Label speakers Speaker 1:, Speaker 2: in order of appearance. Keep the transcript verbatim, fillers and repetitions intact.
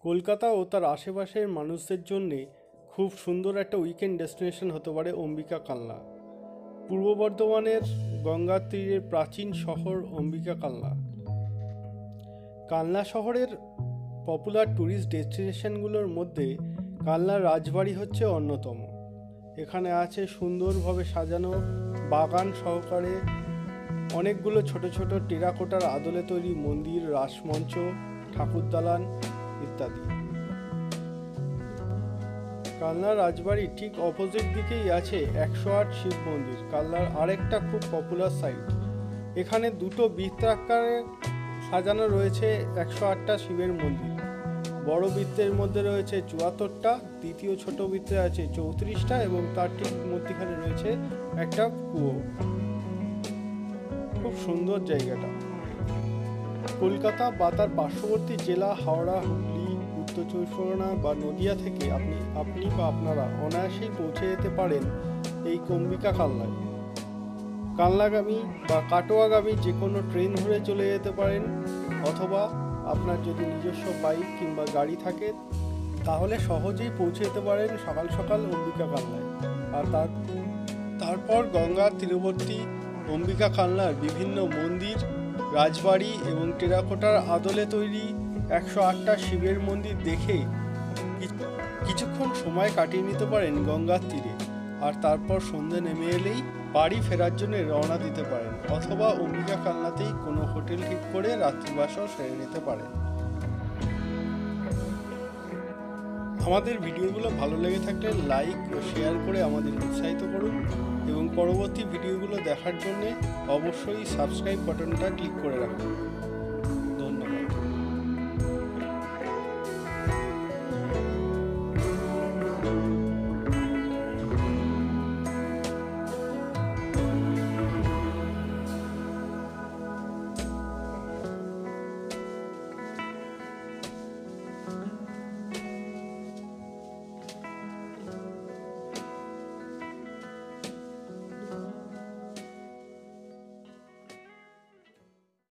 Speaker 1: কলকাতা ও তার আশেপাশের মানুষদের জন্যে খুব সুন্দর একটা উইকেন্ড ডেস্টিনেশন হতে পারে অম্বিকা কালনা। পূর্ব বর্ধমানের গঙ্গার তীরের প্রাচীন শহর অম্বিকা কালনা। কালনা শহরের পপুলার ট্যুরিস্ট ডেস্টিনেশনগুলোর মধ্যে কালনার রাজবাড়ি হচ্ছে অন্যতম। এখানে আছে সুন্দরভাবে সাজানো বাগান সহকারে অনেকগুলো ছোট ছোট টেরাকোটার আদলে তৈরি মন্দির, রাসমঞ্চ, ঠাকুর দালান ইত্যাদি। কালনার রাজবাড়ির ঠিক অপোজিট দিকেই আছে একশো আট শিব মন্দির, কালনার আরেকটা খুব পপুলার সাইট। এখানে দুটো বৃত্তাকারে সাজানো রয়েছে একশো আটটা শিবের মন্দির। বড় বৃত্তের মধ্যে রয়েছে চুয়াত্তরটা, দ্বিতীয় ছোট বৃত্তে আছে চৌত্রিশটা এবং তার ঠিক মধ্যখানে রয়েছে একটা কুয়ো। খুব সুন্দর জায়গাটা। কলকাতা বা তার পার্শ্ববর্তী জেলা হাওড়া, হুগলি, উত্তর চব্বিশ পরগনা বা নদিয়া থেকে আপনি আপনি বা আপনারা অনায়াসেই পৌঁছে যেতে পারেন এই অম্বিকা কালনায়। কালনাগামী বা কাটোয়াগামী যে কোনো ট্রেন ধরে চলে যেতে পারেন, অথবা আপনার যদি নিজস্ব বাইক কিংবা গাড়ি থাকে তাহলে সহজেই পৌঁছে যেতে পারেন সকাল সকাল অম্বিকা কালনায়। আর তার তারপর গঙ্গার তীরবর্তী অম্বিকা কালনার বিভিন্ন মন্দির, রাজবাড়ি এবং টেরাকোটার আদলে তৈরি একশো আটটা শিবের মন্দির দেখে কিছুক্ষণ সময় কাটিয়ে নিতে পারেন গঙ্গার তীরে। আর তারপর সন্ধ্যে নেমে এলেই বাড়ি ফেরার জন্য রওনা দিতে পারেন, অথবা অম্বিকা কালনাতেই কোনো হোটেল ঠিক করে রাত্রিবাসও সেরে নিতে পারেন। আমাদের ভিডিওগুলো ভালো লেগে থাকলে লাইক ও শেয়ার করে আমাদের উৎসাহিত করুন এবং পরবর্তী ভিডিওগুলো দেখার জন্য অবশ্যই সাবস্ক্রাইব বাটনটা ক্লিক করে রাখুন।